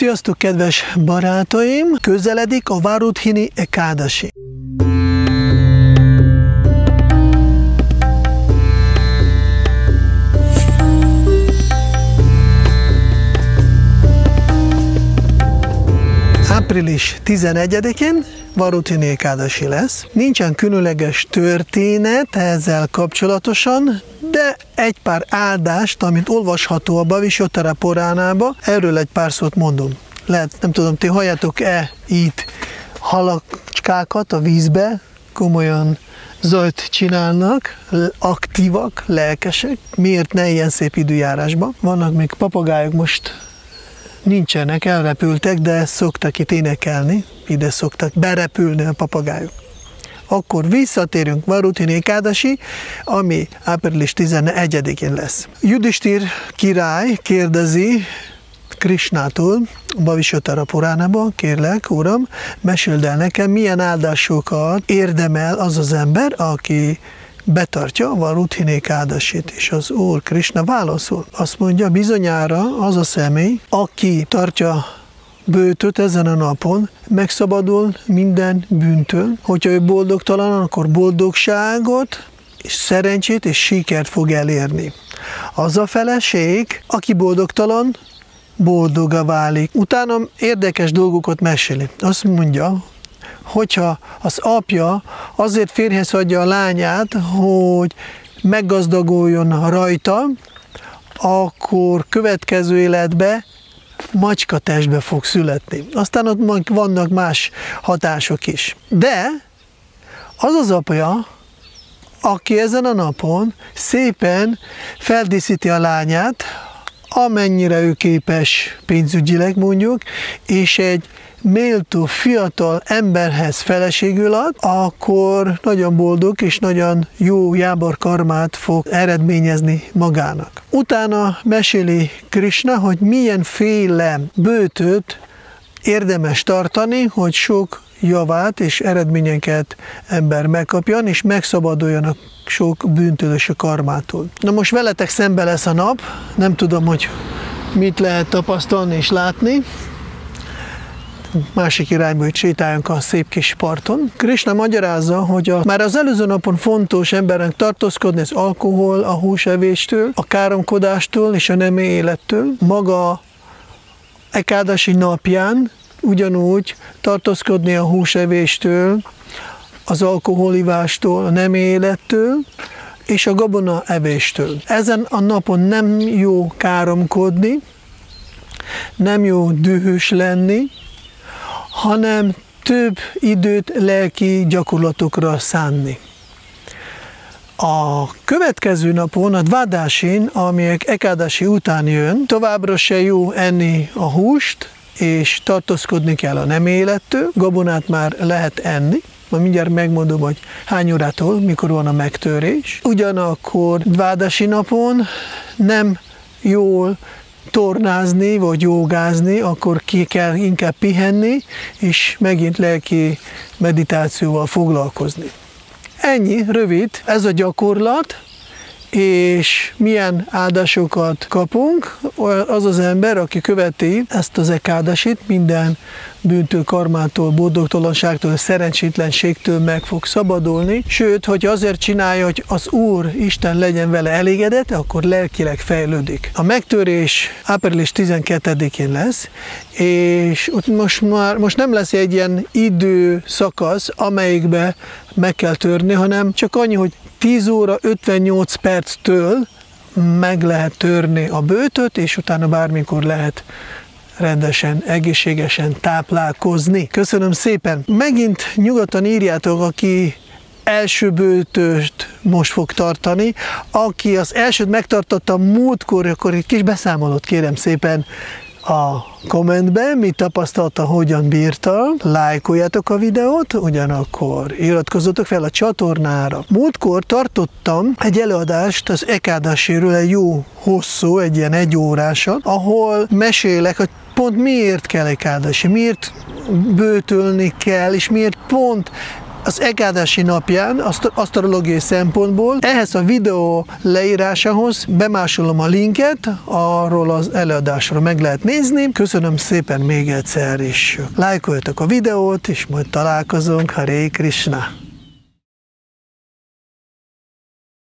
Sziasztok, kedves barátaim! Közeledik a Várudhini Ekádasi. Április 11-én Várudhini Ekádasi lesz. Nincsen különleges történet ezzel kapcsolatosan, de egy pár áldást, amit olvasható a Bhavishtara Puránába, erről egy pár szót mondom. Lehet, nem tudom, ti halljátok-e itt halacskákat a vízbe, komolyan zajt csinálnak, aktívak, lelkesek. Miért ne ilyen szép időjárásban? Vannak még papagájok, most nincsenek, elrepültek, de szoktak itt énekelni, ide szoktak berepülni a papagájok. Akkor visszatérünk Várudhini Ekádasi, ami április 11-én lesz. Judhishthir király kérdezi Krishnától, Bhavishtara Puránában, kérlek, uram, meséld el nekem, milyen áldásokat érdemel az az ember, aki betartja a Várudhini Ekádasit, és az Úr Krishna válaszol. Azt mondja, bizonyára az a személy, aki tartja bőtöt ezen a napon, megszabadul minden bűntől. Hogyha ő boldogtalan, akkor boldogságot, és szerencsét és sikert fog elérni. Az a feleség, aki boldogtalan, boldoggá válik. Utána érdekes dolgokat meséli. Azt mondja, hogyha az apja azért férjhez adja a lányát, hogy meggazdagoljon rajta, akkor következő életbe macska testbe fog születni. Aztán ott vannak más hatások is. De az az apja, aki ezen a napon szépen feldíszíti a lányát, amennyire ő képes pénzügyileg mondjuk, és egy méltó, fiatal emberhez feleségül ad, akkor nagyon boldog és nagyon jó jábor karmát fog eredményezni magának. Utána meséli Krishna, hogy milyenféle bőtöt érdemes tartani, hogy sok javát és eredményeket ember megkapjon, és megszabaduljon a sok bűntődös karmától. Na most veletek szembe lesz a nap, nem tudom, hogy mit lehet tapasztalni és látni. Másik irányba, hogy sétáljunk a szép kis parton. Krishna magyarázza, hogy már az előző napon fontos embernek tartózkodni az alkohol, a húsevéstől, a káromkodástól és a nemi élettől. Maga Ekádasi napján ugyanúgy tartózkodni a húsevéstől, az alkoholivástól, a nemi élettől és a gabona evéstől. Ezen a napon nem jó káromkodni, nem jó dühös lenni, hanem több időt lelki gyakorlatokra szánni. A következő napon, a Dvádasin, amelyek Ekádasi után jön, továbbra se jó enni a húst, és tartózkodni kell a nemi élettől. Gabonát már lehet enni, majd mindjárt megmondom, hogy hány órától, mikor van a megtörés. Ugyanakkor Dvádasi napon nem jól tornázni vagy jogázni, akkor ki kell inkább pihenni, és megint lelki meditációval foglalkozni. Ennyi, rövid, ez a gyakorlat, és milyen áldásokat kapunk, az az ember, aki követi ezt az Ekádasit, minden bűntő karmától, boldogtalanságtól, szerencsétlenségtől meg fog szabadulni. Sőt, hogy azért csinálja, hogy az Úr, Isten legyen vele elégedett, akkor lelkileg fejlődik. A megtörés április 12-én lesz, és most nem lesz egy ilyen időszakasz, amelyikbe meg kell törni, hanem csak annyi, hogy 10 óra 58 perctől meg lehet törni a bőtöt, és utána bármikor lehet rendesen, egészségesen táplálkozni. Köszönöm szépen! Megint nyugodtan írjátok, aki első bőtöt most fog tartani. Aki az elsőt megtartotta múltkor, akkor egy kis beszámolót kérem szépen a kommentben, mit tapasztalta, hogyan bírta, lájkoljátok a videót, ugyanakkor iratkozzatok fel a csatornára. Múltkor tartottam egy előadást az Ekádasiről, egy jó hosszú, egy ilyen 1 órásat, ahol mesélek, hogy pont miért kell Ekádasi, miért bőtölni kell, és miért pont az Ekádási napján, asztrológiai szempontból. Ehhez a videó leírásához bemásolom a linket, arról az előadásról meg lehet nézni. Köszönöm szépen még egyszer is. Lájkoljatok a videót, és majd találkozunk. Hare Krishna!